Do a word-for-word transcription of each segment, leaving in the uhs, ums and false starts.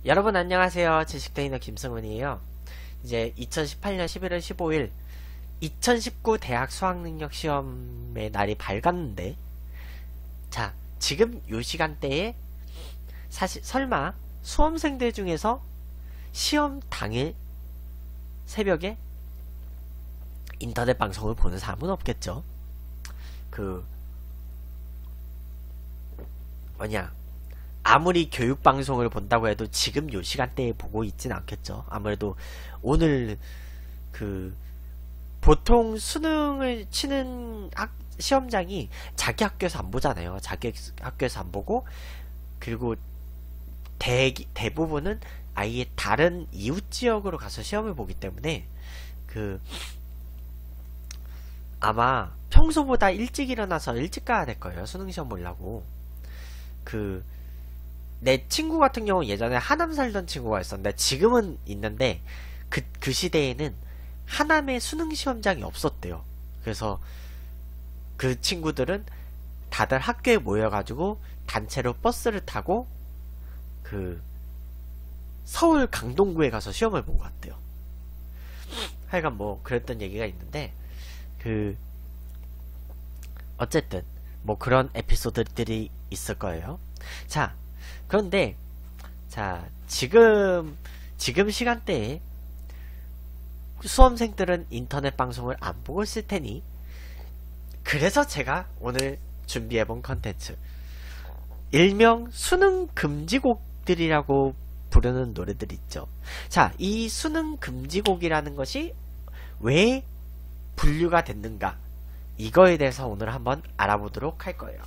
여러분 안녕하세요. 지식트레이너 김승훈이에요. 이제 이천십팔년 십일월 십오일 이천십구 대학 수학능력 시험의 날이 밝았는데, 자, 지금 요 시간대에 사실 설마 수험생들 중에서 시험 당일 새벽에 인터넷 방송을 보는 사람은 없겠죠. 그 뭐냐, 아무리 교육방송을 본다고 해도 지금 요 시간대에 보고 있진 않겠죠. 아무래도 오늘 그 보통 수능을 치는 학, 시험장이 자기 학교에서 안 보잖아요. 자기 학교에서 안 보고, 그리고 대, 대부분은 아예 다른 이웃 지역으로 가서 시험을 보기 때문에 그 아마 평소보다 일찍 일어나서 일찍 가야 될 거예요. 수능 시험 보려고. 그 내 친구 같은 경우 예전에 하남 살던 친구가 있었는데, 지금은 있는데 그, 그 시대에는 하남에 수능 시험장이 없었대요. 그래서 그 친구들은 다들 학교에 모여가지고 단체로 버스를 타고 그 서울 강동구에 가서 시험을 보고 갔대요. 하여간 뭐 그랬던 얘기가 있는데, 그 어쨌든 뭐 그런 에피소드들이 있을 거예요. 자, 그런데 자 지금 지금 시간대에 수험생들은 인터넷 방송을 안 보고 있을 테니, 그래서 제가 오늘 준비해본 컨텐츠, 일명 수능 금지곡들이라고 부르는 노래들이 있죠. 자, 이 수능 금지곡이라는 것이 왜 분류가 됐는가, 이거에 대해서 오늘 한번 알아보도록 할 거예요.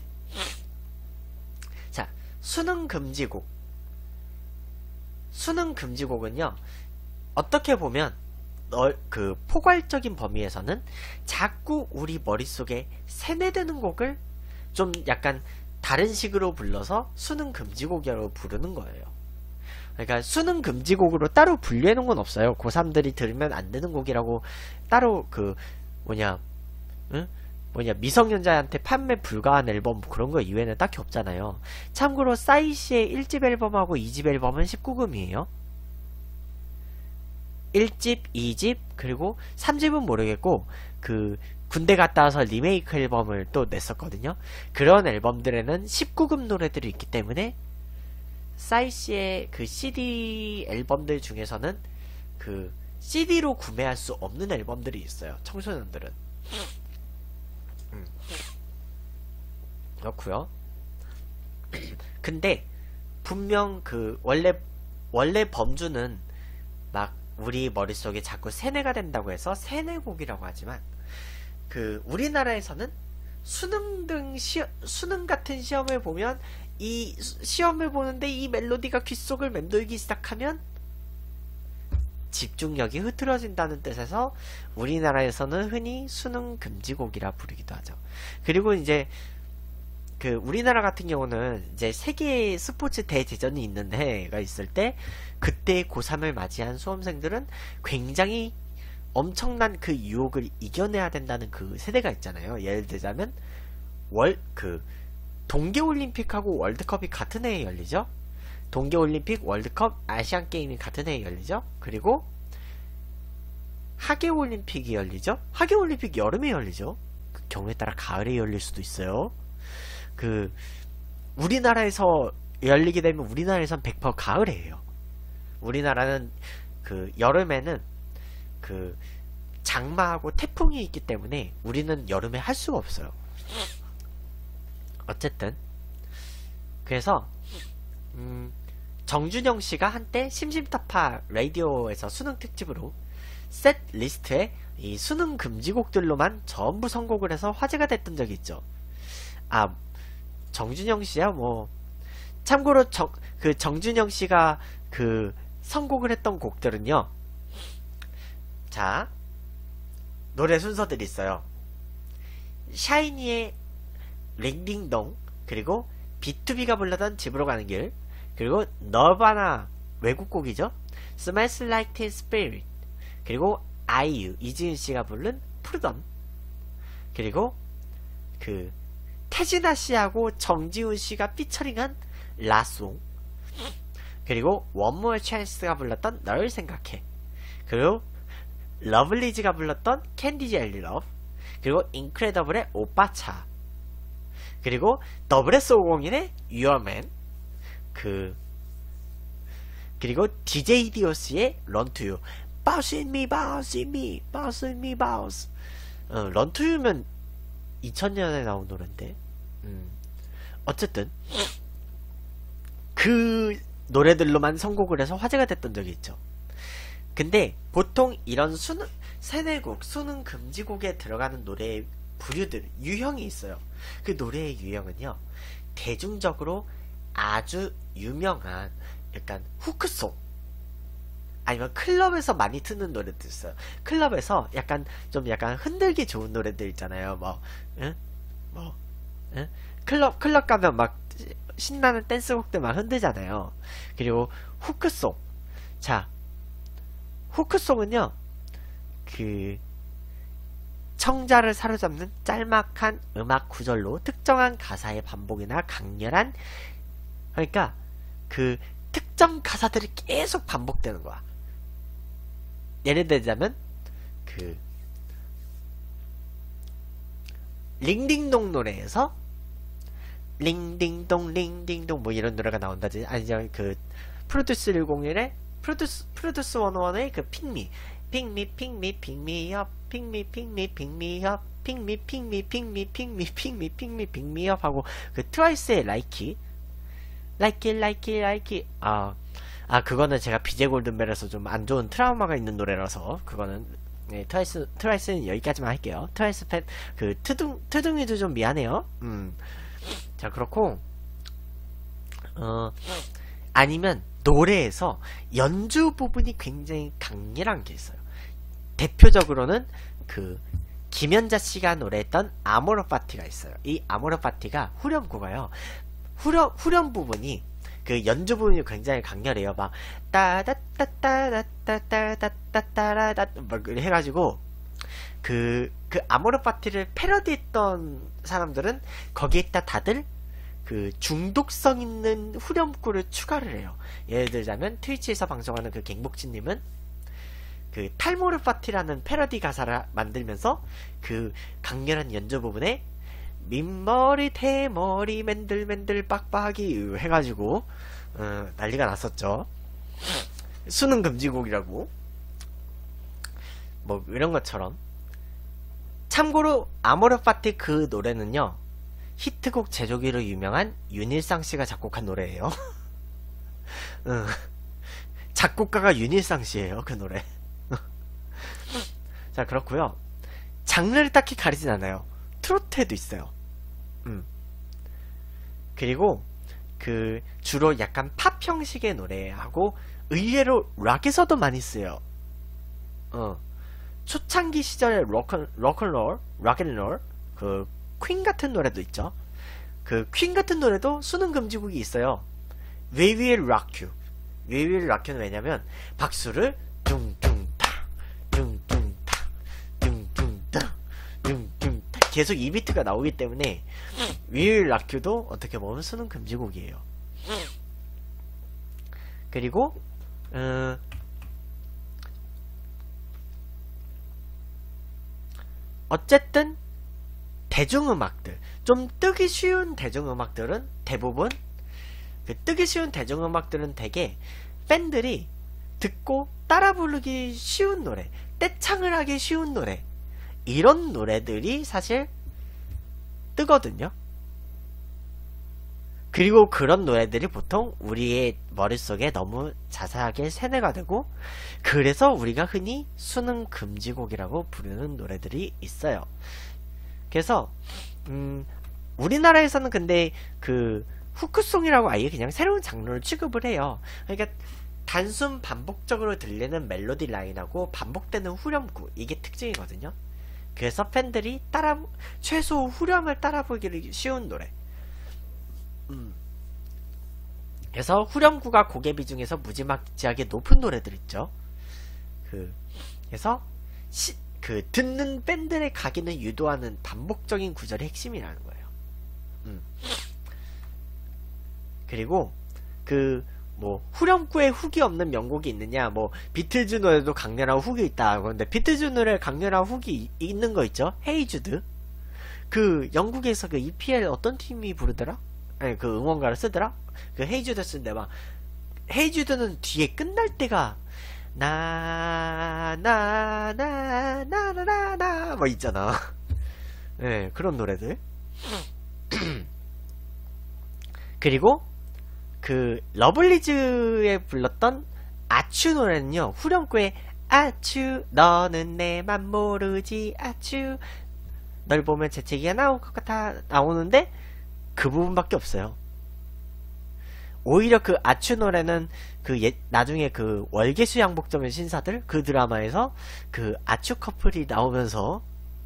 자, 수능 금지곡. 수능 금지곡은요, 어떻게 보면 너, 그 포괄적인 범위에서는 자꾸 우리 머릿속에 세뇌되는 곡을 좀 약간 다른 식으로 불러서 수능 금지곡이라고 부르는 거예요. 그러니까 수능 금지곡으로 따로 분류해 놓은 건 없어요. 고삼들이 들으면 안 되는 곡이라고 따로 그 뭐냐 응? 뭐냐 미성년자한테 판매 불가한 앨범 그런 거 이외에는 딱히 없잖아요. 참고로 싸이씨의 일 집 앨범하고 이 집 앨범은 십구 금이에요. 일 집, 이 집, 그리고 삼 집은 모르겠고, 그 군대 갔다 와서 리메이크 앨범을 또 냈었거든요. 그런 앨범들에는 십구 금 노래들이 있기 때문에 싸이씨의 그 씨디 앨범들 중에서는 그 씨디로 구매할 수 없는 앨범들이 있어요. 청소년들은. 음. 그렇구요. 근데 분명 그 원래 원래 범주는 막 우리 머릿속에 자꾸 세뇌가 된다고 해서 세뇌곡이라고 하지만, 그 우리나라에서는 수능 등 시, 수능 같은 시험을 보면, 이 시험을 보는데 이 멜로디가 귓속을 맴돌기 시작하면 집중력이 흐트러진다는 뜻에서 우리나라에서는 흔히 수능 금지곡이라 부르기도 하죠. 그리고 이제 그 우리나라 같은 경우는 이제 세계 스포츠 대제전이 있는 해가 있을 때, 그때 고삼을 맞이한 수험생들은 굉장히 엄청난 그 유혹을 이겨내야 된다는 그 세대가 있잖아요. 예를 들자면 월 그 동계올림픽하고 월드컵이 같은 해에 열리죠. 동계올림픽, 월드컵, 아시안게임이 같은 해에 열리죠. 그리고 하계올림픽이 열리죠. 하계올림픽 여름에 열리죠. 그 경우에 따라 가을에 열릴 수도 있어요. 그 우리나라에서 열리게 되면 우리나라에선 백 퍼센트 가을이에요. 우리나라는 그 여름에는 그 장마하고 태풍이 있기 때문에 우리는 여름에 할 수가 없어요. 어쨌든 그래서 음, 정준영 씨가 한때 심심타파 라디오에서 수능 특집으로 셋 리스트에 이 수능 금지곡들로만 전부 선곡을 해서 화제가 됐던 적이 있죠. 아, 정준영 씨야 뭐. 참고로 정, 그 정준영 씨가 그 선곡을 했던 곡들은요, 자, 노래 순서들이 있어요. 샤이니의 링딩동, 그리고 비투비가 불러던 집으로 가는 길, 그리고 너바나 외국곡이죠. Smells Like Teen Spirit, 그리고 아이유 이지은씨가 부른 푸르던, 그리고 그 태진아씨하고 정지훈씨가 피처링한 라송, 그리고 One More Chance가 불렀던 널 생각해. 그리고 러블리즈가 불렀던 캔디 젤리 러브. 그리고 인크레더블의 오빠차. 그리고 더블에스 오공일의 Your Man. 그 그리고 디제이 디오스의 Run to You. Bounce in me, bounce in me, bounce in me, bounce. 어, Run to You면 이천 년에 나온 노래인데. 음. 어쨌든 그 노래들로만 선곡을 해서 화제가 됐던 적이 있죠. 근데 보통 이런 수능 세뇌곡, 수능 금지곡에 들어가는 노래의 부류들, 유형이 있어요. 그 노래의 유형은요, 대중적으로 아주 유명한 약간 후크송, 아니면 클럽에서 많이 듣는 노래도 있어요. 클럽에서 약간 좀 약간 흔들기 좋은 노래들 있잖아요. 뭐, 응? 뭐, 응? 클럽 클럽 가면 막 신나는 댄스곡들 막 흔들잖아요. 그리고 후크송. 자, 후크송은요, 그 청자를 사로잡는 짤막한 음악 구절로 특정한 가사의 반복이나 강렬한, 그러니까 그 특정 가사들이 계속 반복되는 거야. 예를 들자면 그 링딩동 노래에서 링딩동 링딩동 뭐 이런 노래가 나온다지. 아니죠, 그 프로듀스 백일의 프로듀스 프로듀스 백일의 그 핑미 핑미 핑미 핑미업 핑미 핑미 핑미업 핑미 핑미 핑미 핑미 핑미 핑미 핑미업 하고, 그 트와이스의 라이키 라이키 라이키 라이키 아, 아 그거는 제가 비제 골든벨에서 좀 안 좋은 트라우마가 있는 노래라서 그거는, 네, 트와이스 트와이스는 여기까지만 할게요. 트와이스 팬 그 트둥 트둥이도 좀 미안해요. 음. 자, 그렇고 어 아니면 노래에서 연주 부분이 굉장히 강렬한 게 있어요. 대표적으로는 그 김연자 씨가 노래했던 아모르 파티가 있어요. 이 아모르 파티가 후렴구가요. 후렴 후렴 부분이 그 연주 부분이 굉장히 강렬해요. 막 따다따따다따따따따따따따 막 해가지고 그 그 아모르 파티를 패러디했던 사람들은 거기에다 다들 그 중독성 있는 후렴구를 추가를 해요. 예를 들자면 트위치에서 방송하는 그 갱복진님은 그 탈모르 파티라는 패러디 가사를 만들면서 그 강렬한 연주 부분에 민머리 대머리 맨들맨들 빡빡이 해가지고 어, 난리가 났었죠. 수능 금지곡이라고 뭐 이런 것처럼. 참고로 아모르 파티 그 노래는요, 히트곡 제조기로 유명한 윤일상 씨가 작곡한 노래예요. 응. 작곡가가 윤일상 씨예요, 그 노래. 자, 그렇고요. 장르를 딱히 가리진 않아요. 트로트에도 있어요. 음. 그리고 그 주로 약간 팝 형식의 노래하고 의외로 락에서도 많이 쓰여요. 어. 초창기 시절에 록앤, 록앤롤, 록앤롤, 그 퀸 같은 노래도 있죠. 그 퀸 같은 노래도 수능 금지곡이 있어요. We will rock you. We will rock you는 왜냐면 박수를 둥둥타, 둥둥타, 둥둥타, 둥둥타 계속 이 비트가 나오기 때문에 We will rock you도 어떻게 보면 수능 금지곡이에요. 그리고 어, 어쨌든 대중음악들, 좀 뜨기 쉬운 대중음악들은 대부분 그 뜨기 쉬운 대중음악들은 되게 팬들이 듣고 따라 부르기 쉬운 노래, 떼창을 하기 쉬운 노래, 이런 노래들이 사실 뜨거든요. 그리고 그런 노래들이 보통 우리의 머릿속에 너무 자세하게 세뇌가 되고, 그래서 우리가 흔히 수능 금지곡이라고 부르는 노래들이 있어요. 그래서 음, 우리나라에서는 근데 그 후크송이라고 아예 그냥 새로운 장르를 취급을 해요. 그러니까 단순 반복적으로 들리는 멜로디 라인하고 반복되는 후렴구, 이게 특징이거든요. 그래서 팬들이 따라 최소 후렴을 따라 부르기 쉬운 노래. 음. 그래서 후렴구가 곡의 비중에서 무지막지하게 높은 노래들 있죠. 그 그래서 시, 그 듣는 팬들의 각인을 유도하는 반복적인 구절의 핵심이라는 거예요. 음. 그리고 그 뭐 후렴구에 훅이 없는 명곡이 있느냐, 뭐 비틀즈 노래도 강렬한 훅이 있다. 그런데 비틀즈 노래 강렬한 훅이 이, 있는 거 있죠? 헤이주드. 그 영국에서 그 이피엘 어떤 팀이 부르더라? 아니 그 응원가를 쓰더라? 그 헤이주드 쓰는데 막 헤이주드는 뒤에 끝날 때가 나 나 나 나 나 나 나 뭐 있잖아. 예, 네, 그런 노래들. 그리고 그 러블리즈에 불렀던 아츄 노래는요, 후렴구에 아츄 너는 내 맘 모르지 아츄 널 보면 재채기가 나올 것 같아 나오는데 그 부분밖에 없어요. 오히려 그 아츄 노래는 그 예, 나중에 그 월계수 양복점의 신사들 그 드라마에서 그 아츄 커플이 나오면서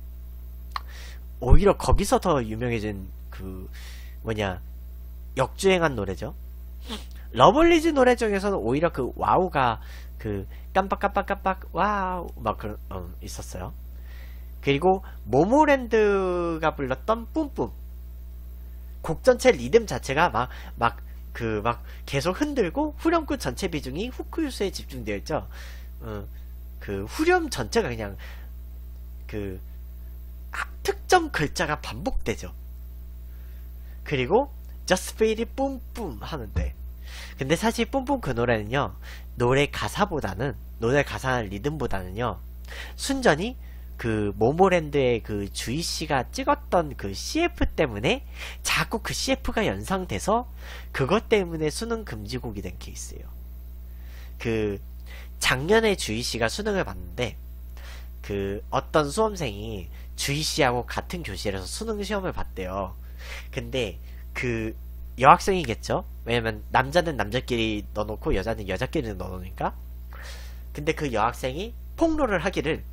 오히려 거기서 더 유명해진 그 뭐냐 역주행한 노래죠. 러블리즈 노래 중에서는 오히려 그 와우가 그 깜빡깜빡깜빡 와우 막 그런 어, 있었어요. 그리고 모모랜드가 불렀던 뿜뿜 곡 전체 리듬 자체가 막 막 그 막 계속 흔들고 후렴구 전체 비중이 후크유스에 집중되어 있죠. 어, 그 후렴 전체가 그냥 그 특정 글자가 반복되죠. 그리고 Just Feel It 뿜뿜 하는데, 근데 사실 뿜뿜 그 노래는요, 노래 가사보다는 노래 가사나 리듬보다는요 순전히 그 모모랜드의 그 주희씨가 찍었던 그 씨에프 때문에 자꾸 그 씨에프가 연상돼서 그것 때문에 수능 금지곡이 된 케이스예요. 그 작년에 주희씨가 수능을 봤는데 그 어떤 수험생이 주희씨하고 같은 교실에서 수능 시험을 봤대요. 근데 그 여학생이겠죠? 왜냐면 남자는 남자끼리 넣어놓고 여자는 여자끼리 넣어놓으니까. 근데 그 여학생이 폭로를 하기를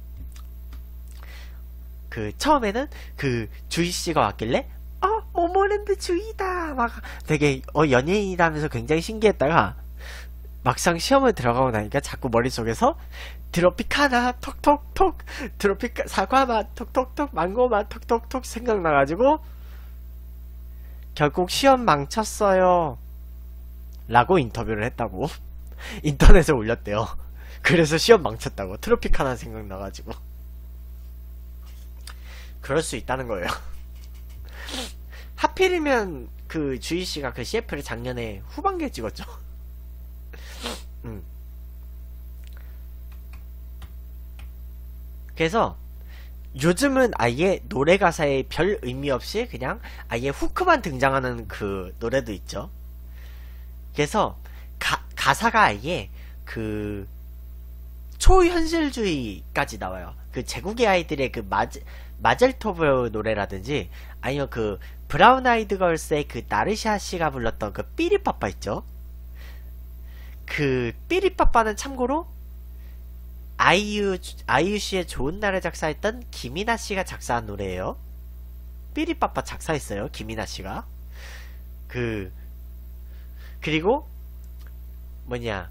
그 처음에는 그 주희씨가 왔길래 어 모모랜드 주희다 막 되게 어 연예인이라면서 굉장히 신기했다가 막상 시험을 들어가고 나니까 자꾸 머릿속에서 트로피카나 톡톡톡 트로피카 사과맛 톡톡톡 망고맛 톡톡톡 생각나가지고 결국 시험 망쳤어요 라고 인터뷰를 했다고 인터넷에 올렸대요. 그래서 시험 망쳤다고 트로피카나 생각나가지고. 그럴 수 있다는 거예요. 하필이면 그 주희씨가 그 씨에프를 작년에 후반기에 찍었죠. 음. 그래서 요즘은 아예 노래 가사에 별 의미 없이 그냥 아예 후크만 등장하는 그 노래도 있죠. 그래서 가, 가사가 아예 그 초현실주의까지 나와요. 그 제국의 아이들의 그 마제, 마젤토브 노래라든지 아니면 그 브라운 아이드 걸스의 그 나르샤 씨가 불렀던 그 삐리빠빠 있죠. 그 삐리빠빠는 참고로 아이유 아이유 씨의 좋은 날에 작사했던 김이나 씨가 작사한 노래예요. 삐리빠빠 작사했어요, 김이나 씨가. 그 그리고 뭐냐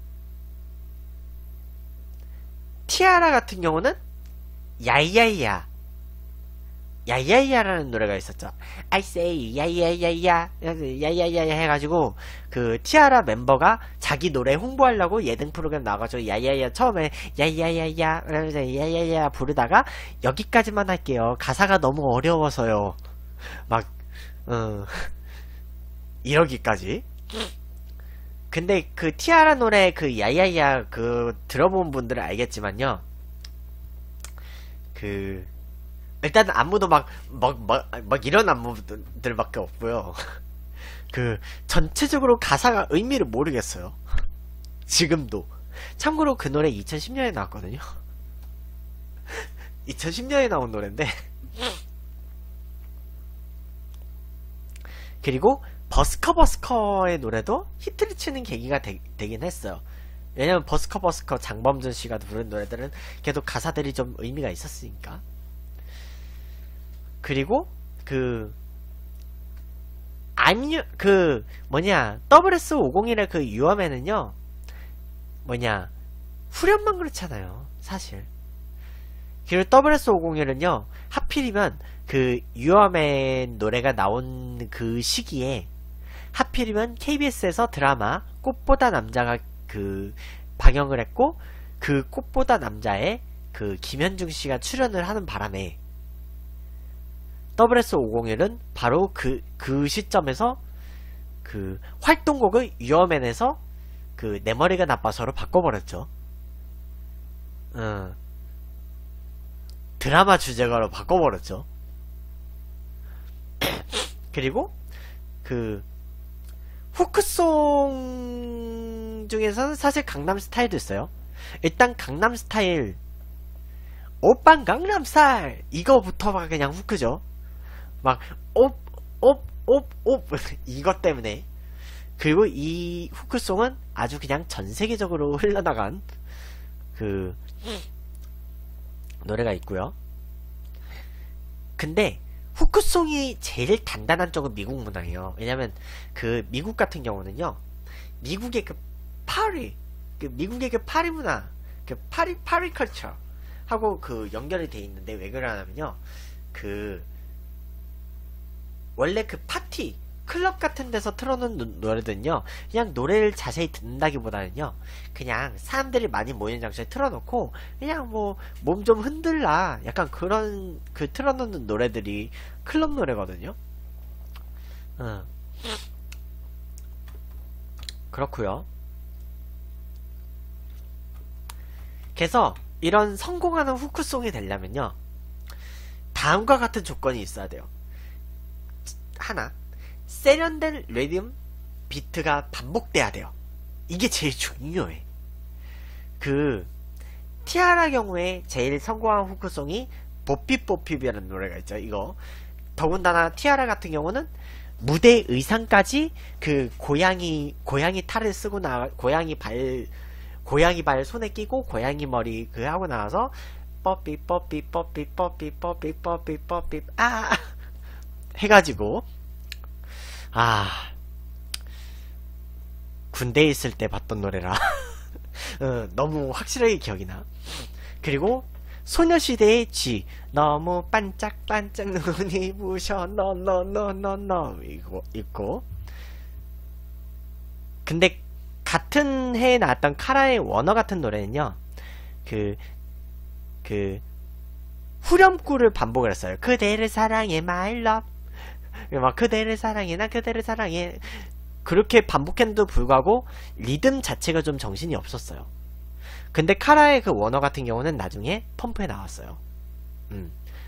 티아라 같은 경우는 야이야이야 야이야이야라는 노래가 있었죠. I say 야이야이야야 야이야이야 해가지고 그 티아라 멤버가 자기 노래 홍보하려고 예능 프로그램 나와가지고 야이야이야 처음에 야이야이야야 야이야이야 부르다가 여기까지만 할게요, 가사가 너무 어려워서요 막 어, 이러기까지. 근데 그 티아라 노래 그 야야야 그 들어본 분들은 알겠지만요, 그 일단 안무도 막 막 막 막 이런 안무들밖에 없고요. 그 전체적으로 가사가 의미를 모르겠어요. 지금도. 참고로 그 노래 이천십 년에 나왔거든요. 이천십 년에 나온 노래인데. 그리고 버스커 버스커의 노래도 히트를 치는 계기가 되, 되긴 했어요. 왜냐면 버스커 버스커 장범준 씨가 부른 노래들은 계속 가사들이 좀 의미가 있었으니까. 그리고 그 I'm 그 뭐냐 더블에스 오공일의 그 유어맨은요 뭐냐 후렴만 그렇잖아요 사실. 그리고 더블에스 오공일은요 하필이면 그 유어맨 노래가 나온 그 시기에 하필이면 케이비에스에서 드라마 꽃보다 남자가 그 방영을 했고, 그 꽃보다 남자에 그 김현중 씨가 출연을 하는 바람에 더블에스 오공일은 바로 그, 그 시점에서 그 활동곡을 유어맨에서 그 내 머리가 나빠서로 바꿔버렸죠. 어. 드라마 주제가로 바꿔버렸죠. 그리고 그 후크송 중에서는 사실 강남스타일도 있어요. 일단 강남스타일 오빤 강남스타일 이거부터가 그냥 후크죠. 막 옵, 옵, 옵, 옵 이것 때문에. 그리고 이 후크송은 아주 그냥 전세계적으로 흘러나간 그 노래가 있고요. 근데 후크송이 제일 단단한 쪽은 미국 문화예요. 왜냐면 그 미국 같은 경우는요, 미국의 그 파리, 그 미국의 그 파리 문화, 그 파리 파리 컬처 하고 그 연결이 돼 있는데, 왜 그러냐면요, 그 원래 그 파티 클럽 같은 데서 틀어놓는 노래들은요, 그냥 노래를 자세히 듣는다기보다는요, 그냥 사람들이 많이 모이는 장소에 틀어놓고 그냥 뭐 몸 좀 흔들라, 약간 그런 그 틀어놓는 노래들이 클럽 노래거든요. 어. 그렇고요. 그래서 이런 성공하는 후크송이 되려면요, 다음과 같은 조건이 있어야 돼요. 하나, 세련된 리듬, 비트가 반복돼야 돼요. 이게 제일 중요해. 그 티아라 경우에 제일 성공한 후크송이 뽀삐뽀삐이라는 노래가 있죠. 이거 더군다나 티아라 같은 경우는 무대 의상까지 그 고양이 고양이 탈을 쓰고 나 고양이 발 고양이 발 손에 끼고 고양이 머리 그 하고 나와서 뽀삐 뽀삐 뽀삐 뽀삐 뽀삐 뽀삐 뽀삐 아 해가지고, 아 군대에 있을 때 봤던 노래라 어, 너무 확실하게 기억이 나. 그리고 소녀시대의 G, 너무 반짝반짝 눈이 부셔 너너너너너 이거 있고. 근데 같은 해에 나왔던 카라의 원어 같은 노래는요, 그 그 후렴구를 반복을 했어요. 그대를 사랑해 my love, 막 그대를 사랑해 나 그대를 사랑해, 그렇게 반복했는데도 불구하고 리듬 자체가 좀 정신이 없었어요. 근데 카라의 그 원어 같은 경우는 나중에 펌프에 나왔어요. 음.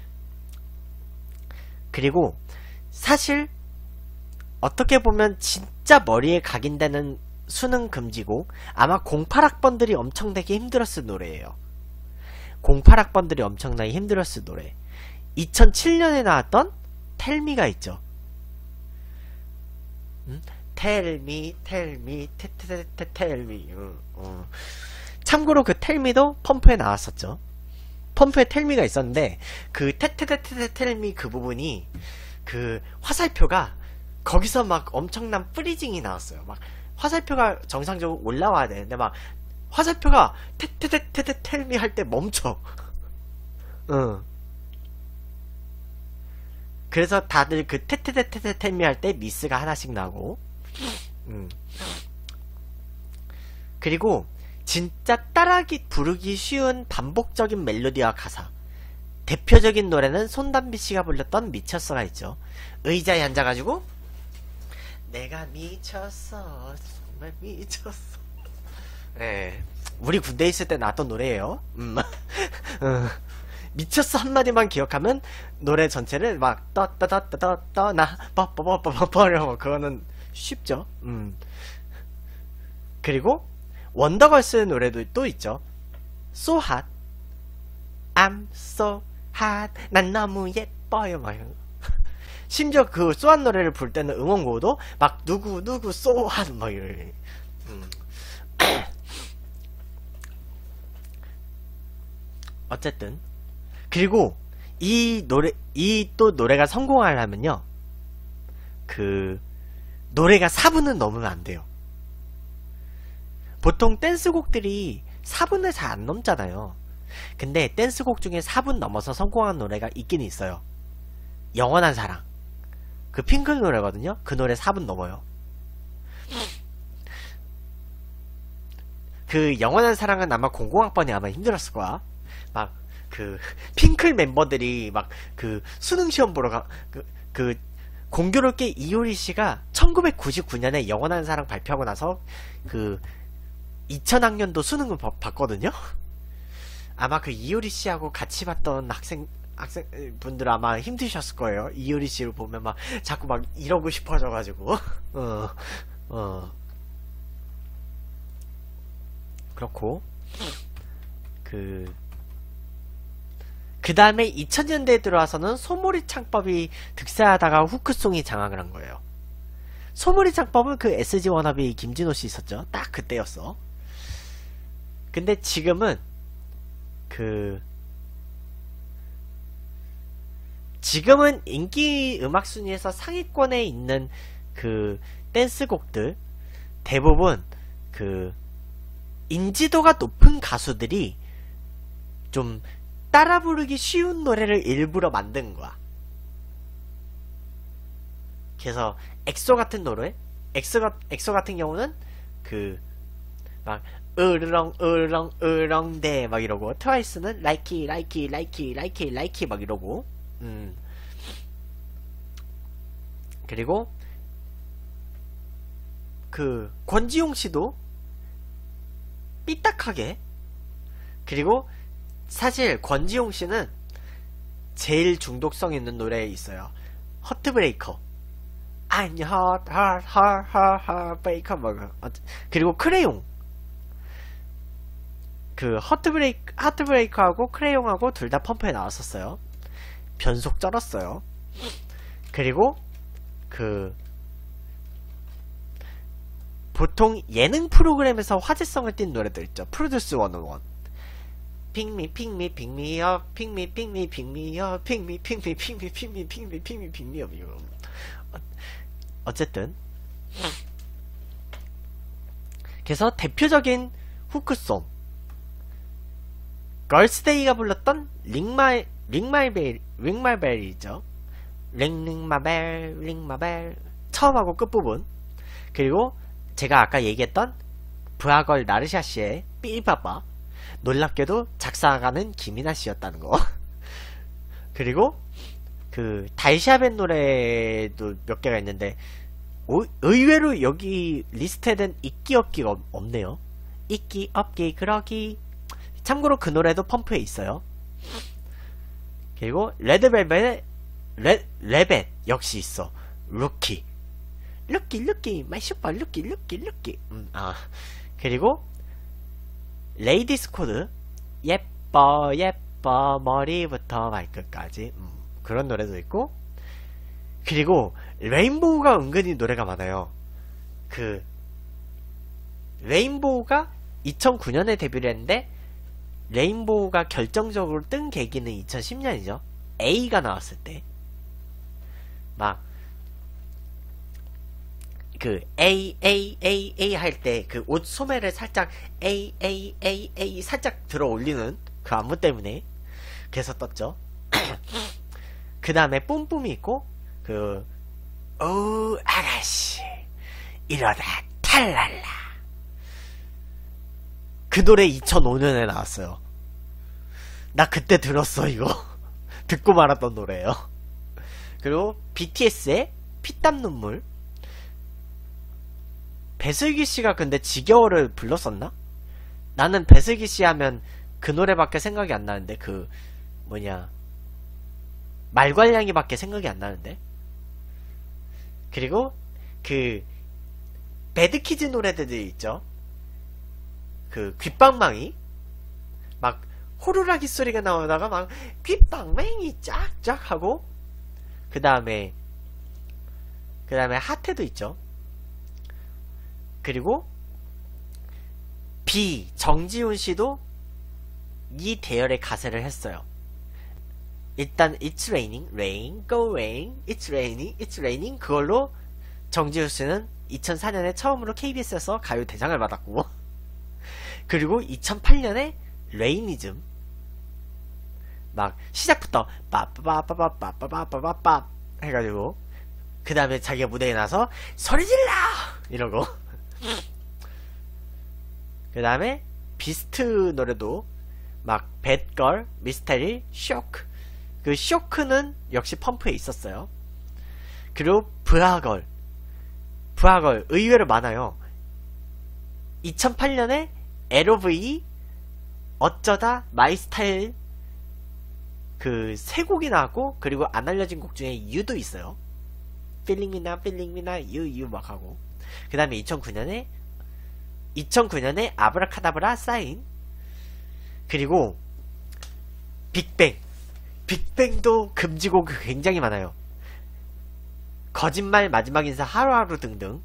그리고 사실 어떻게 보면 진짜 머리에 각인되는 수능 금지곡, 아마 공팔 학번들이 엄청나게 힘들었을 노래예요. 공팔 학번들이 엄청나게 힘들었을 노래. 이천칠 년에 나왔던 텔미가 있죠. 음? 텔미 텔미 테테테테 텔미. 어, 어. 참고로 그 텔미도 펌프에 나왔었죠. 펌프에 텔미가 있었는데 그 테테테테 텔미 그 부분이 그 화살표가 거기서 막 엄청난 프리징이 나왔어요. 막 화살표가 정상적으로 올라와야 되는데 막 화살표가 테테테테 텔미 할 때 멈춰. 응. 그래서 다들 그 테테테테 텔미 할 때 미스가 하나씩 나고. 음. 그리고 진짜 따라하기 부르기 쉬운 반복적인 멜로디와 가사. 대표적인 노래는 손담비씨가 불렀던 미쳤어가 있죠. 의자에 앉아가지고 내가 미쳤어 정말 미쳤어. 네, 우리 군대에 있을 때 나왔던 노래예요. 음. 미쳤어 한마디만 기억하면 노래 전체를 막 떠떠떠떠떠나 뻐뻐뻐뻐뻐 그거는 쉽죠. 음. 그리고 원더걸스 노래도 또 있죠. So hot, I'm so hot, 난 너무 예뻐요. 막 심지어 그 so hot 노래를 부를 때는 응원구도 막 누구 누구 so hot 막 이래. 음. 어쨌든 그리고 이 노래 이 또 노래가 성공하려면요, 그 노래가 사 분은 넘으면 안 돼요. 보통 댄스곡들이 사 분을 잘 안 넘잖아요. 근데 댄스곡 중에 사 분 넘어서 성공한 노래가 있긴 있어요. 영원한 사랑, 그 핑클 노래거든요. 그 노래 사 분 넘어요. 그 영원한 사랑은 아마 공공학번이 아마 힘들었을 거야. 막 그 핑클 멤버들이 막 그 수능 시험 보러 가 그 그 공교롭게 이효리 씨가 천구백구십구 년에 영원한 사랑 발표하고 나서 그 이천 학년도 수능을 봐- 봤거든요. 아마 그 이효리 씨하고 같이 봤던 학생 학생 분들 아마 힘드셨을 거예요. 이효리 씨를 보면 막 자꾸 막 이러고 싶어져가지고 어 어. 그렇고 그 그 다음에 이천 년대에 들어와서는 소몰이 창법이 득세하다가 후크송이 장악을 한 거예요. 소몰이 창법은 그 에스지 워너비 김진호 씨 있었죠. 딱 그때였어. 근데 지금은 그 지금은 인기 음악 순위에서 상위권에 있는 그 댄스곡들 대부분 그 인지도가 높은 가수들이 좀 따라 부르기 쉬운 노래를 일부러 만든 거야. 그래서 엑소 같은 노래, 엑소, 엑소 같은 경우는 그 막 으르렁 으르렁 으렁대 막 이러고, 트와이스는 라이키 라이키 라이키 라이키 라이키 막 이러고, 음 그리고 그 권지용 씨도 삐딱하게, 그리고 사실 권지용 씨는 제일 중독성 있는 노래 있어요. 허트브레이커. I'm hot, hot, hot, hot, hot, breaker. 뭐, 그리고 크레용. 그 허트브레이크, 하트브레이커하고 크레용하고 둘 다 펌프에 나왔었어요. 변속 쩔었어요. 그리고 그 보통 예능 프로그램에서 화제성을 띈 노래들 있죠. 프로듀스 백일. 핑미 핑미 핑미업 핑미 핑미 핑미업 핑미 핑미 핑미 핑미 핑미 핑미 핑미업. 이거 어쨌든 그래서 대표적인 후크송 걸스데이가 불렀던 링마이 링마이벨 링마벨이죠. 링링마벨 링마벨 처음하고 끝부분, 그리고 제가 아까 얘기했던 브아걸 나르샤 씨의 삐바바, 놀랍게도 작사가는 김이나 씨였다는 거. 그리고 그 달샤벤 노래도 몇 개가 있는데 오, 의외로 여기 리스트에 된 있기 없기가 없네요. 있기 없기 그러기. 참고로 그 노래도 펌프에 있어요. 그리고 레드벨벳의 레, 레벳 역시 있어. 루키 루키 루키 마이 슈퍼 루키 루키 루키. 음, 아 그리고 레이디스 코드 예뻐 예뻐 머리부터 발끝까지, 음, 그런 노래도 있고, 그리고 레인보우가 은근히 노래가 많아요. 그 레인보우가 이천구 년에 데뷔를 했는데 레인보우가 결정적으로 뜬 계기는 이천십 년이죠. A가 나왔을 때 막 그 A A A A 할 때 그 옷 소매를 살짝 A A A A 살짝 들어 올리는 그 안무 때문에 그래서 떴죠. 그 다음에 뿜뿜이 있고, 그 오 아가씨 이러다 탈랄라, 그 노래 이천오 년에 나왔어요. 나 그때 들었어. 이거 듣고 말았던 노래예요. 그리고 비티에스의 피땀 눈물. 배슬기씨가 근데 지겨워를 불렀었나? 나는 배슬기씨 하면 그 노래밖에 생각이 안 나는데, 그 뭐냐 말괄량이 밖에 생각이 안 나는데. 그리고 그 배드키즈 노래들이 있죠. 그 귓방망이 막 호루라기 소리가 나오다가 막 귓방망이 쫙쫙 하고, 그 다음에 그 다음에 하태도 있죠. 그리고 비 정지훈씨도 이 대열의 가세를 했어요. 일단 It's raining, rain, go rain, It's raining, It's raining, 그걸로 정지훈씨는 이천사 년에 처음으로 케이비에스에서 가요 대상을 받았고, 그리고 이천팔 년에 레이니즘, 막 시작부터 빠빠빠빠빠빠빠빠빠 해가지고 그 다음에 자기가 무대에 나서 소리 질러 이러고 그 다음에 비스트 노래도 막 배드걸, 미스테리, 쇼크. 그 쇼크는 역시 펌프에 있었어요. 그리고 브하걸. 브하걸 의외로 많아요. 이천팔 년에 엘오브이, 어쩌다, 마이스타일 그 세 곡이 나왔고, 그리고 안 알려진 곡 중에 유도 있어요. 필링미나 필링미나 유유 막 하고. 그 다음에 이천구 년에 이천구 년에 아브라카다브라 사인. 그리고 빅뱅. 빅뱅도 금지곡 굉장히 많아요. 거짓말, 마지막 인사, 하루하루 등등.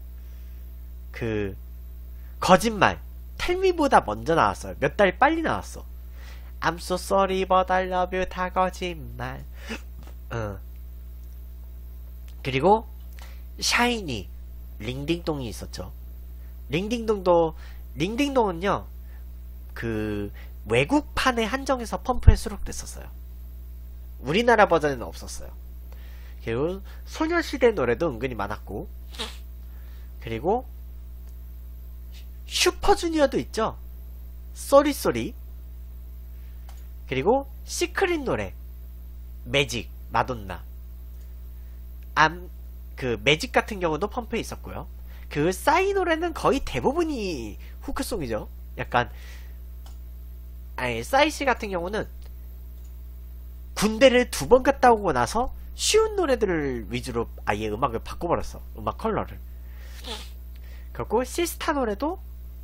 그 거짓말 텔미보다 먼저 나왔어요. 몇 달 빨리 나왔어. I'm so sorry but I love you 다 거짓말. 어. 그리고 샤이니, 링딩동이 있었죠. 링딩동도 링딩동은요 그 외국판에 한정해서 펌프에 수록됐었어요. 우리나라 버전에는 없었어요. 그리고 소녀시대 노래도 은근히 많았고, 그리고 슈퍼주니어도 있죠. 쏘리쏘리. 그리고 시크릿 노래 매직, 마돈나. 암, 그 매직 같은 경우도 펌프에 있었고요. 그 싸이 노래는 거의 대부분이 후크송이죠. 약간 아니 싸이씨 같은 경우는 군대를 두 번 갔다 오고 나서 쉬운 노래들을 위주로 아예 음악을 바꿔버렸어. 음악 컬러를. 그리고 시스타 노래도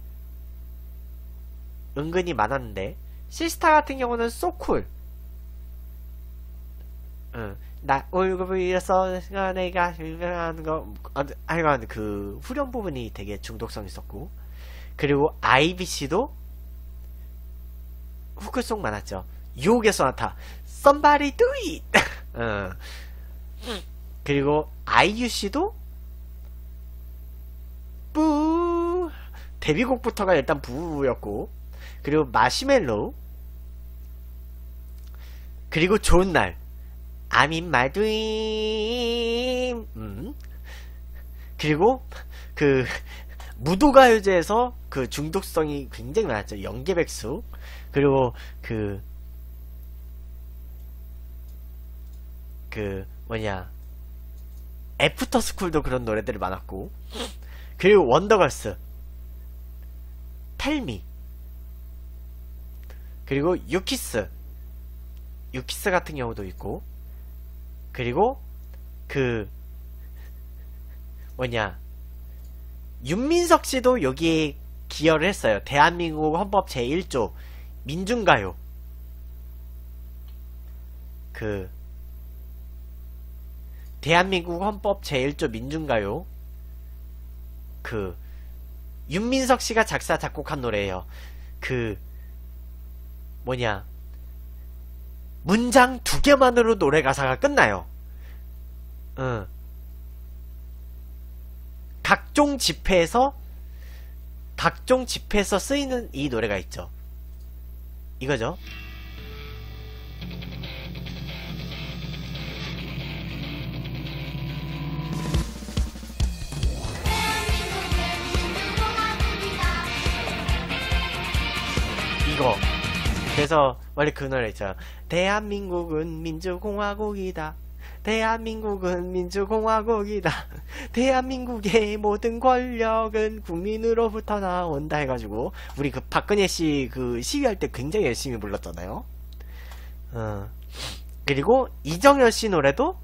은근히 많았는데, 시스타 같은 경우는 소쿨. 응. 나 얼굴 위에서 내가 하는 거 하여간 그 후렴 부분이 되게 중독성 있었고, 그리고 아이비씨도 후크송 많았죠. 유혹의 소나타 Somebody do it. 응. 그리고 아이유씨도 뿌 데뷔곡부터가 일단 부였고, 그리고 마시멜로우, 그리고 좋은 날 I'm in my dream. 음. 그리고 그 무도가요제에서 그 중독성이 굉장히 많았죠. 영계백수. 그리고 그 그 뭐냐 애프터스쿨도 그런 노래들이 많았고, 그리고 원더걸스 텔미, 그리고 유키스 유키스 같은 경우도 있고, 그리고 그 뭐냐 윤민석씨도 여기에 기여를 했어요. 대한민국 헌법 제일 조 민중가요. 그 대한민국 헌법 제일 조 민중가요, 그 윤민석씨가 작사 작곡한 노래예요. 그 뭐냐 문장 두 개만으로 노래 가사가 끝나요. 응. 각종 집회에서 각종 집회에서 쓰이는 이 노래가 있죠. 이거죠. 이거. 그래서 원래 그 노래 있잖아. 대한민국은 민주공화국이다. 대한민국은 민주공화국이다. 대한민국의 모든 권력은 국민으로부터 나온다 해가지고 우리 그 박근혜씨 그 시위할 때 굉장히 열심히 불렀잖아요. 어. 그리고 이정현씨 노래도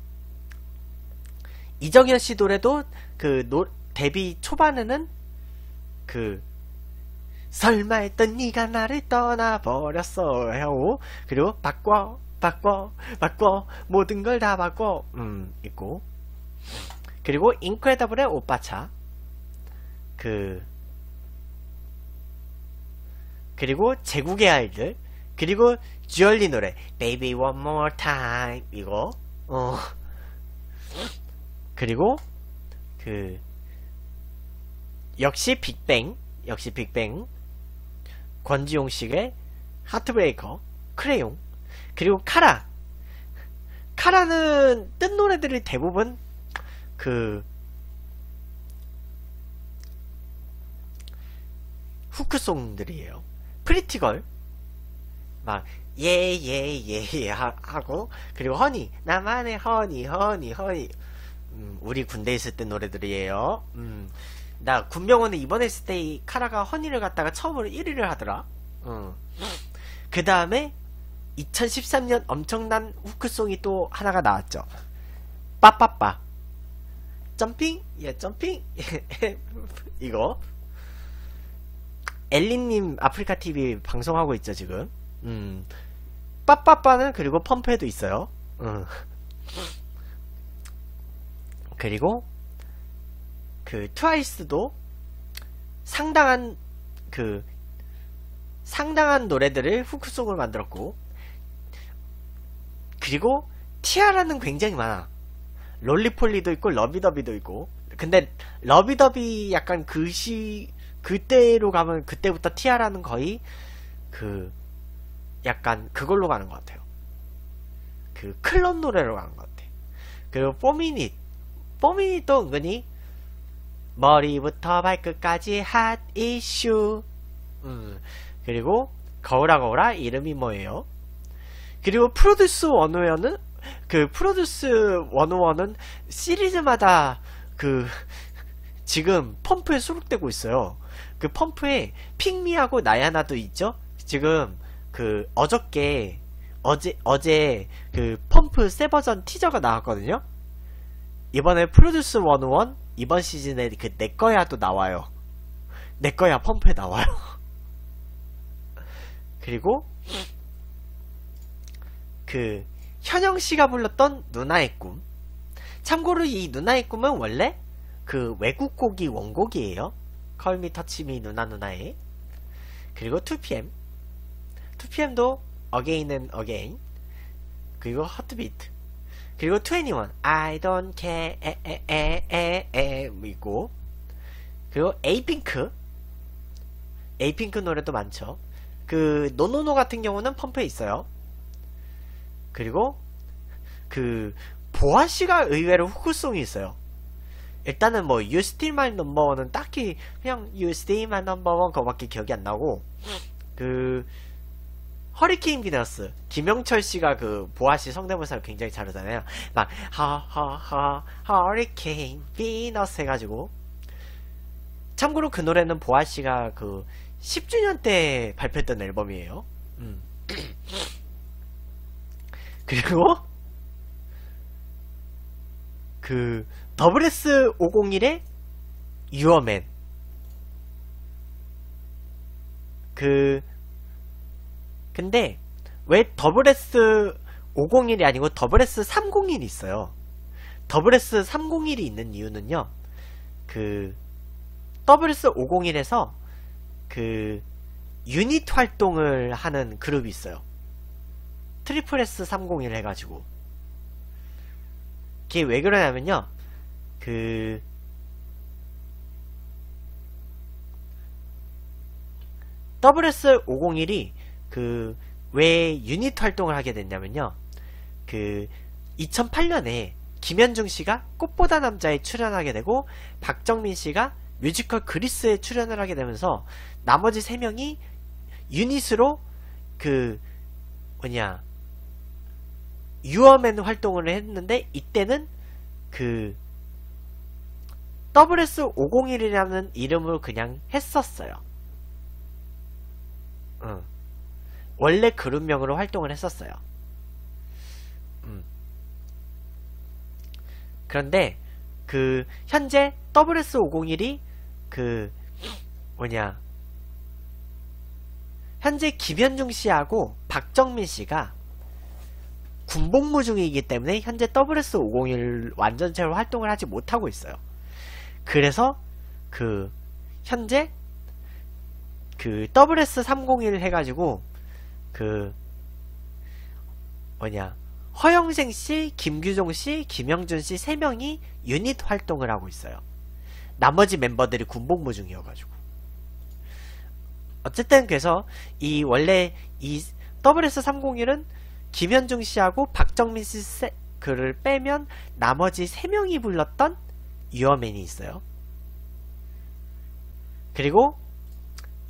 이정현씨 노래도 그 노, 데뷔 초반에는 그 설마 했던 네가 나를 떠나버렸어 하고, 그리고 바꿔 바꿔 바꿔 모든 걸 다 바꿔 음 있고, 그리고 인크레더블의 오빠차, 그 그리고 제국의 아이들, 그리고 주얼리 노래 Baby One More Time 이거. 어 그리고 그 역시 빅뱅 역시 빅뱅 권지용식의 하트브레이커, 크레용, 그리고 카라. 카라는 뜬 노래들이 대부분 그 후크송들이에요. 프리티걸 막 예 예 예 예 하고, 그리고 허니, 나만의 허니 허니 허니, 음, 우리 군대 있을 때 노래들이에요. 음, 나 군병원에 입원했을 때 이 카라가 허니를 갖다가 처음으로 일 위를 하더라. 음. 그 다음에 이천십삼 년 엄청난 후크송이 또 하나가 나왔죠. 빠빠빠 점핑 예 점핑 이거 엘리님 아프리카티비 방송하고 있죠 지금. 음, 빠빠빠는 그리고 펌프에도 있어요. 음. 그리고 그 트와이스도 상당한 그 상당한 노래들을 후크송을 만들었고, 그리고 티아라는 굉장히 많아. 롤리폴리도 있고 러비더비도 있고. 근데 러비더비 약간 그시 그때로 가면 그때부터 티아라는 거의 그 약간 그걸로 가는 것 같아요. 그 클럽 노래로 가는 것 같아. 그리고 포미닛 포미닛도 은근히 머리부터 발끝까지 핫 이슈. 음. 그리고 거울아 거울아 이름이 뭐예요? 그리고 프로듀스 원오원은 그 프로듀스 원오원은 시리즈마다 그 지금 펌프에 수록되고 있어요. 그 펌프에 핑미하고 나야나도 있죠. 지금 그 어저께 어제 어제 그 펌프 새 버전 티저가 나왔거든요. 이번에 프로듀스 원오원 이번 시즌에 그 내꺼야도 나와요. 내꺼야 펌프에 나와요. 그리고 그 현영씨가 불렀던 누나의 꿈. 참고로 이 누나의 꿈은 원래 그 외국 곡이 원곡이에요. 컬미 터치미 누나 누나의. 그리고 투피엠 투피엠도 어게인 앤 어게인. 그리고 하트비트. 그리고 이십일 I don't care 에에에에에 있고. 그리고 에이핑크 에이핑크 노래도 많죠. 그 노노노 같은 경우는 펌프에 있어요. 그리고 그 보아씨가 의외로 후크송이 있어요. 일단은 뭐 You Still My Number One은 딱히 그냥 You Still My Number One 그거밖에 기억이 안 나고, 그 허리케인 비너스 김영철씨가 그 보아씨 성대모사를 굉장히 잘하잖아요. 막 하하하 허리케인 비너스 해가지고. 참고로 그 노래는 보아씨가 그 십 주년 때 발표했던 앨범이에요. 음. 그리고 그 더블에스 오공일의 유어맨. 그 근데 왜 더블에스 오공일이 아니고 더블에스 삼공일이 있어요. 더블에스 삼공일이 있는 이유는요, 그 더블에스 오공일에서 그 유닛 활동을 하는 그룹이 있어요. 트리플 에스 삼공일 해가지고. 그게 왜 그러냐면요, 그 더블에스 오공일이 그 왜 유닛 활동을 하게 됐냐면요, 그 이천팔 년에 김현중씨가 꽃보다 남자에 출연하게 되고 박정민씨가 뮤지컬 그리스에 출연을 하게 되면서 나머지 세 명이 유닛으로 그 뭐냐 유어맨 활동을 했는데, 이때는 그 더블에스 오공일이라는 이름으로 그냥 했었어요. 응. 원래 그룹명으로 활동을 했었어요. 음. 그런데 그 현재 더블에스 오공일이 그 뭐냐 현재 김현중 씨하고 박정민 씨가 군복무 중이기 때문에 현재 더블에스 오공일 완전체로 활동을 하지 못하고 있어요. 그래서 그 현재 그 더블에스 삼공일 해가지고 그 뭐냐 허영생씨, 김규종씨, 김영준씨 세 명이 유닛 활동을 하고 있어요. 나머지 멤버들이 군복무 중이어가지고. 어쨌든 그래서 이 원래 이 더블에스 삼공일은 김현중씨하고 박정민씨 그를 빼면 나머지 세 명이 불렀던 유어맨이 있어요. 그리고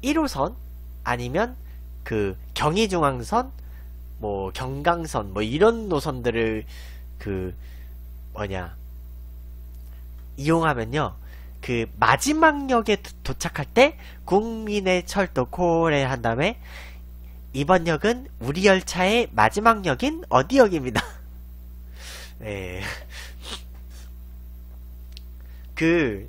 일 호선 아니면 그 경의중앙선, 뭐 경강선, 뭐 이런 노선들을 그 뭐냐 이용하면요, 그 마지막 역에 도, 도착할 때 국민의 철도 콜에 한 다음에 이번 역은 우리 열차의 마지막 역인 어디 역입니다. 네. 그,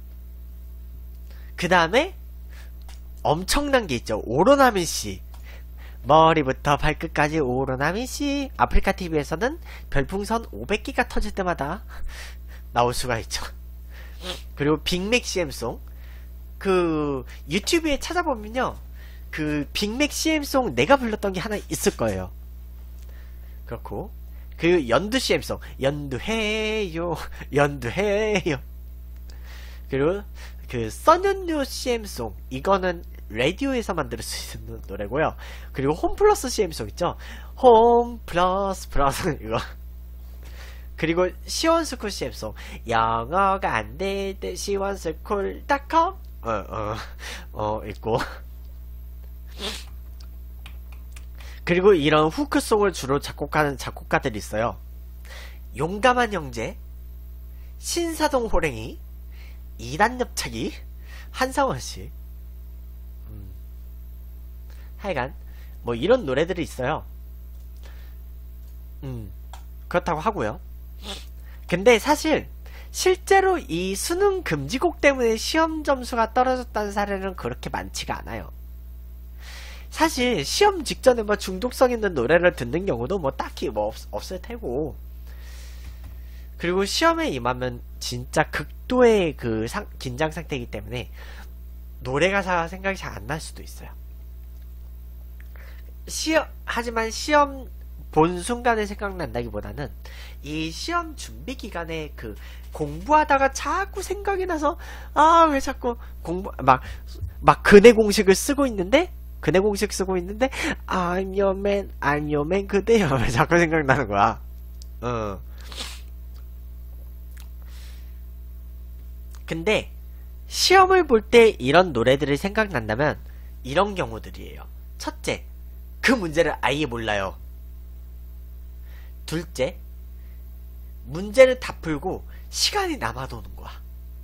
그 다음에 엄청난 게 있죠. 오로나민씨. 머리부터 발끝까지 오로나민씨. 아프리카티비에서는 별풍선 오백 개가 터질 때마다 나올 수가 있죠. 그리고 빅맥 씨엠송. 그, 유튜브에 찾아보면요, 그 빅맥 씨엠송 내가 불렀던 게 하나 있을 거예요. 그렇고, 그 연두 씨엠송. 연두해요. 연두해요. 그리고 그 써연료 씨엠송, 이거는 라디오에서만 들을 수 있는 노래고요. 그리고 홈플러스 씨엠송 있죠. 홈플러스 플러스 이거. 그리고 시원스쿨 씨엠송, 영어가 안 될 때 시원스쿨 닷컴 어어 어, 어, 있고. 그리고 이런 후크송을 주로 작곡하는 작곡가들이 있어요. 용감한 형제, 신사동 호랭이, 이단엽차기, 한상원씨. 음. 하여간 뭐 이런 노래들이 있어요. 음 그렇다고 하고요. 근데 사실 실제로 이 수능 금지곡 때문에 시험 점수가 떨어졌다는 사례는 그렇게 많지가 않아요. 사실 시험 직전에 뭐 중독성 있는 노래를 듣는 경우도 뭐 딱히 뭐 없, 없을 테고, 그리고 시험에 임하면 진짜 극도의 그 상, 긴장 상태이기 때문에 노래 가사 생각이 잘 안 날 수도 있어요. 시험, 하지만 시험 본 순간에 생각난다기보다는 이 시험 준비 기간에 그 공부하다가 자꾸 생각이 나서, 아, 왜 자꾸 공부, 막, 막 근해 공식을 쓰고 있는데, 근해 공식 쓰고 있는데, I'm your man, I'm your man, 그대요. 왜 자꾸 생각나는 거야. 어. 근데 시험을 볼 때 이런 노래들이 생각난다면 이런 경우들이에요. 첫째, 그 문제를 아예 몰라요. 둘째, 문제를 다 풀고 시간이 남아도는 거야.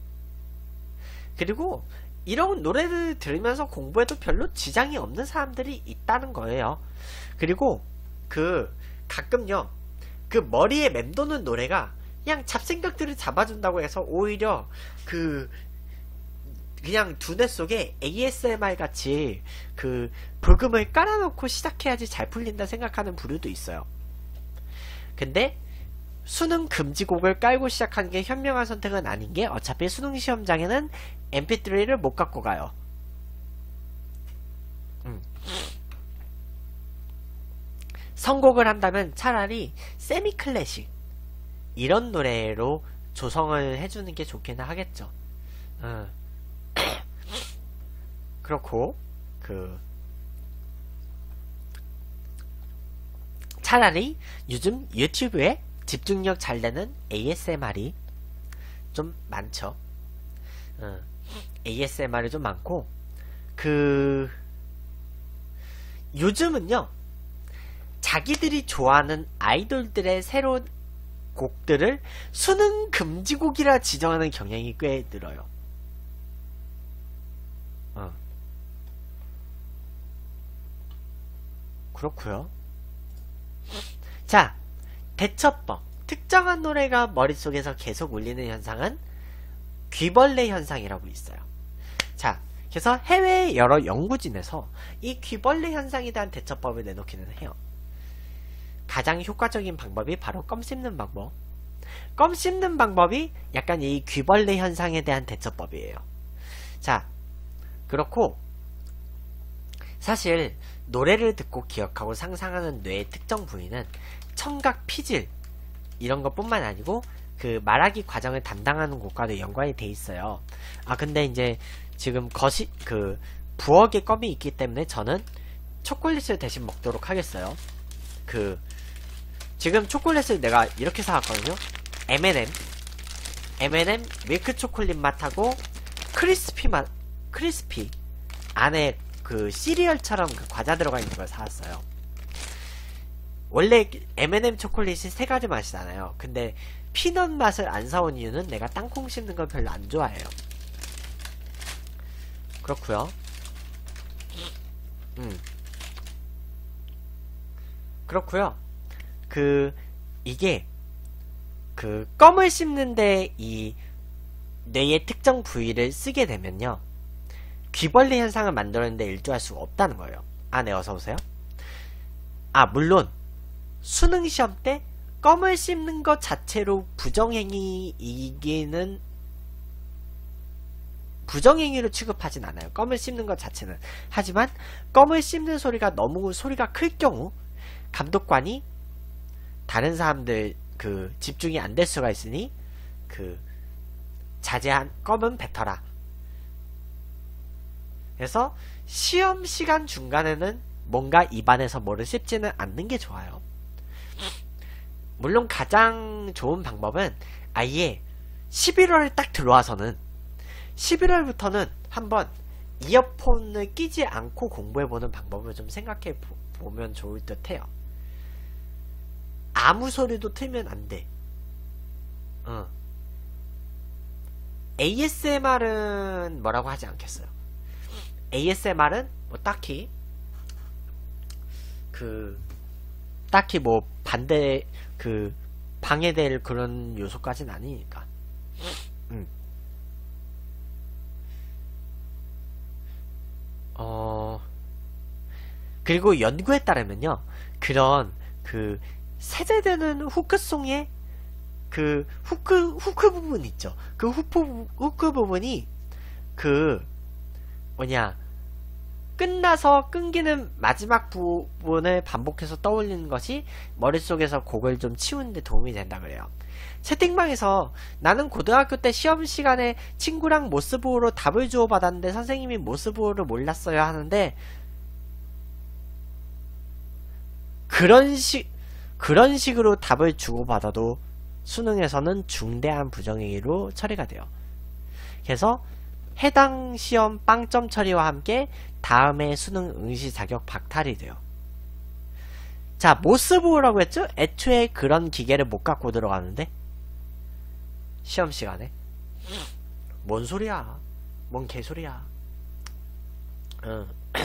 그리고 이런 노래를 들으면서 공부해도 별로 지장이 없는 사람들이 있다는 거예요. 그리고 그 가끔요, 그 머리에 맴도는 노래가 그냥 잡생각들을 잡아준다고 해서 오히려 그 그냥 두뇌 속에 에이에스엠알 같이 그 브금을 깔아놓고 시작해야지 잘 풀린다 생각하는 부류도 있어요. 근데 수능 금지곡을 깔고 시작하는 게 현명한 선택은 아닌 게, 어차피 수능 시험장에는 엠피쓰리를 못 갖고 가요. 음. 선곡을 한다면 차라리 세미 클래식 이런 노래로 조성을 해주는 게 좋기는 하겠죠. 음. 그렇고 그 차라리 요즘 유튜브에 집중력 잘 되는 에이에스엠알이 좀 많죠. 어, 에이에스엠알이 좀 많고, 그 요즘은요, 자기들이 좋아하는 아이돌들의 새로운 곡들을 수능 금지곡이라 지정하는 경향이 꽤 늘어요. 어. 그렇고요. 자, 대처법. 특정한 노래가 머릿속에서 계속 울리는 현상은 귀벌레 현상이라고 있어요. 자, 그래서 해외 여러 연구진에서 이 귀벌레 현상에 대한 대처법을 내놓기는 해요. 가장 효과적인 방법이 바로 껌 씹는 방법. 껌 씹는 방법이 약간 이 귀벌레 현상에 대한 대처법이에요. 자, 그렇고 사실 노래를 듣고 기억하고 상상하는 뇌의 특정 부위는 청각, 피질 이런 것 뿐만 아니고 그 말하기 과정을 담당하는 곳과도 연관이 돼 있어요. 아 근데 이제 지금 거시 그 부엌에 껌이 있기 때문에 저는 초콜릿을 대신 먹도록 하겠어요. 그 지금 초콜릿을 내가 이렇게 사왔거든요. 엠앤엠 엠앤엠 밀크 초콜릿 맛하고 크리스피 맛 크리스피 안에 그 시리얼처럼 그 과자 들어가 있는 걸 사왔어요. 원래 엠 앤 엠 초콜릿이 세 가지 맛이잖아요. 근데 피넛 맛을 안 사온 이유는 내가 땅콩 씹는 걸 별로 안 좋아해요. 그렇구요. 음. 그렇구요. 그 이게 그 껌을 씹는데 이 뇌의 특정 부위를 쓰게 되면요, 귀벌레 현상을 만들어내는데 일조할 수가 없다는 거예요. 아, 네, 어서오세요. 아, 물론 수능시험 때 껌을 씹는 것 자체로 부정행위이기는 부정행위로 취급하진 않아요. 껌을 씹는 것 자체는. 하지만 껌을 씹는 소리가 너무 소리가 클 경우 감독관이 다른 사람들 그 집중이 안 될 수가 있으니 그 자제한 껌은 뱉어라. 그래서 시험 시간 중간에는 뭔가 입안에서 뭐를 씹지는 않는 게 좋아요. 물론 가장 좋은 방법은 아예 십일월에 딱 들어와서는 십일월부터는 한번 이어폰을 끼지 않고 공부해보는 방법을 좀 생각해 보면 좋을 듯 해요. 아무 소리도 틀면 안 돼. 어. 에이 에스 엠 알은 뭐라고 하지 않겠어요. 에이 에스 엠 알은 뭐 딱히 그 딱히 뭐 반대 그 방해될 그런 요소까지는 아니니까. 음. 어 그리고 연구에 따르면요, 그런 그 세제되는 후크송의 그 후크 후크 부분 있죠. 그 후크 후크 부분이 그 뭐냐 끝나서 끊기는 마지막 부분을 반복해서 떠올리는 것이 머릿속에서 곡을 좀 치우는데 도움이 된다 그래요. 채팅방에서 나는 고등학교 때 시험 시간에 친구랑 모스보호로 답을 주어 받았는데 선생님이 모스보호를 몰랐어요 하는데, 그런 식 그런 식으로 답을 주고받아도 수능에서는 중대한 부정행위로 처리가 돼요. 그래서 해당 시험 빵점 처리와 함께 다음에 수능 응시 자격 박탈이 돼요. 자, 모스보호라고 했죠? 애초에 그런 기계를 못 갖고 들어가는데 시험 시간에 뭔 소리야? 뭔 개소리야? 어.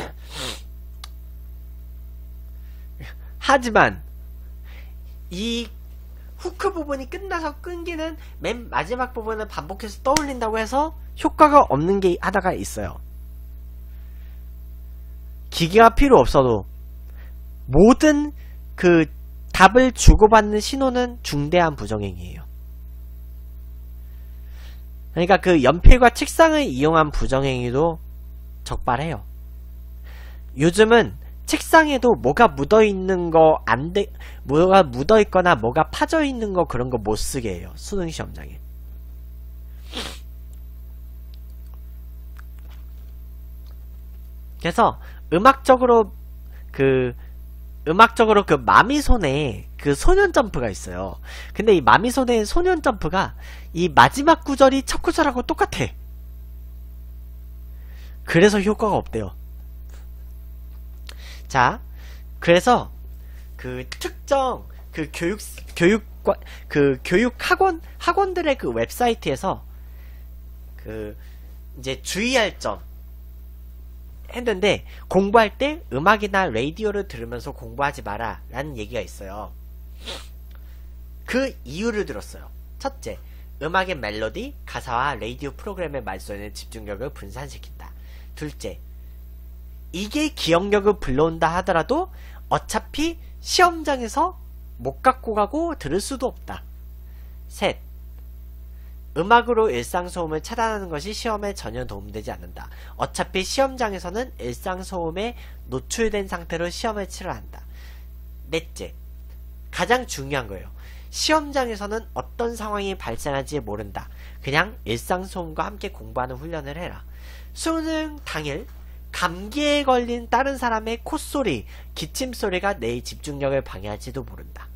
하지만 이 후크 부분이 끝나서 끊기는 맨 마지막 부분을 반복해서 떠올린다고 해서 효과가 없는 게 하나가 있어요. 기계가 필요 없어도 모든 그 답을 주고받는 신호는 중대한 부정행위예요. 그러니까 그 연필과 책상을 이용한 부정행위도 적발해요. 요즘은 책상에도 뭐가 묻어있는 거 안 돼, 뭐가 묻어있거나 뭐가 파져있는 거 그런 거 못 쓰게 해요. 수능 시험장에. 그래서 음악적으로 그 음악적으로 그 마미손에 그 소년 점프가 있어요. 근데 이 마미손의 소년 점프가 이 마지막 구절이 첫 구절하고 똑같아. 그래서 효과가 없대요. 자, 그래서 그 특정 그 교육 교육과 그 교육 학원 학원들의 그 웹사이트에서 그 이제 주의할 점 했는데, 공부할 때 음악이나 라디오를 들으면서 공부하지 마라 라는 얘기가 있어요. 그 이유를 들었어요. 첫째, 음악의 멜로디, 가사와 라디오 프로그램의 말소리는 집중력을 분산시킨다. 둘째, 이게 기억력을 불러온다 하더라도 어차피 시험장에서 못 갖고 가고 들을 수도 없다. 셋, 음악으로 일상소음을 차단하는 것이 시험에 전혀 도움되지 않는다. 어차피 시험장에서는 일상소음에 노출된 상태로 시험을 치러야 한다. 넷째, 가장 중요한 거예요. 시험장에서는 어떤 상황이 발생할지 모른다. 그냥 일상소음과 함께 공부하는 훈련을 해라. 수능 당일 감기에 걸린 다른 사람의 콧소리, 기침소리가 내 집중력을 방해할지도 모른다.